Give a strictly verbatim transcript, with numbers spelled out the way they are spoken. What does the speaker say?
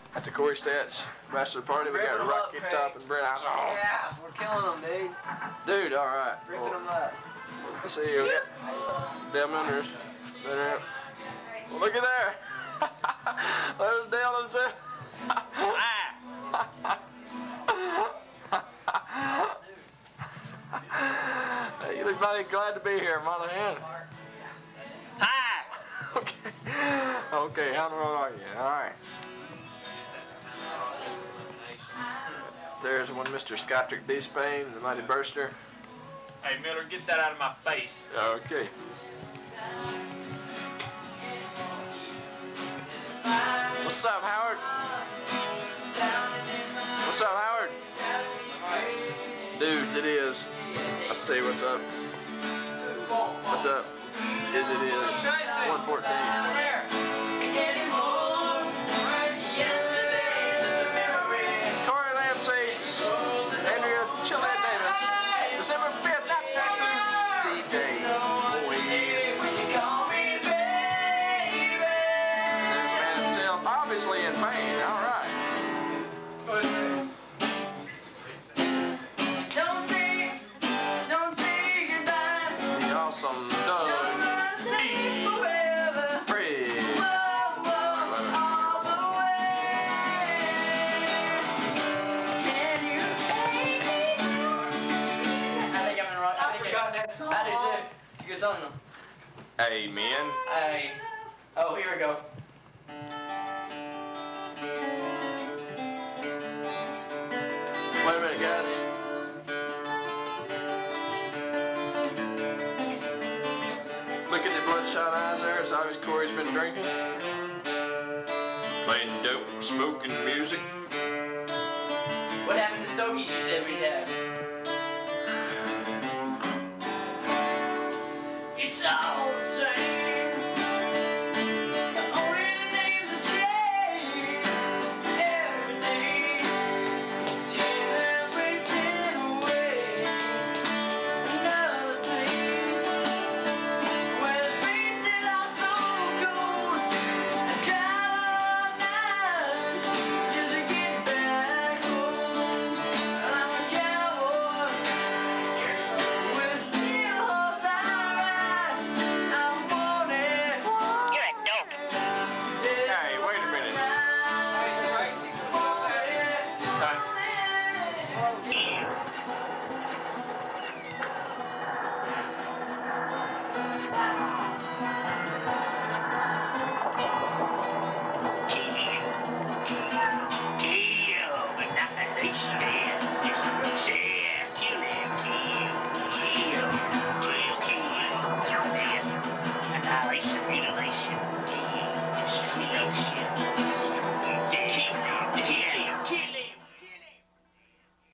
At the Corey Stats Bachelor party, we got Rocket up, Top and Brent House. Oh. Yeah, we're killing them, dude. Dude, all right. Ripping well, them up. Let's see you. Damn unders. There. Well, look at there. There's Dale himself. Hey, you look mighty glad to be here, mother hen. Hi. Okay. Okay, how are you? All right. There's one Mister Skytrick D. Spain, the Mighty Burster. Hey, Miller, get that out of my face. Okay. What's up, Howard? What's up, Howard? Dudes, it is. I'll tell you what's up. What's up? Is it is one fourteen. December fifth, nineteen ninety-two, D-Day, boys. This man himself, obviously in pain, all right. Don't see, don't see goodbye. The awesome Doug. I do too. It's a good song though. Amen. Hey. Oh, here we go. Wait a minute, guys. Look at the bloodshot eyes there. It's obvious Corey's been drinking. Playing dope, smoking music. What happened to Stogies you said we'd have?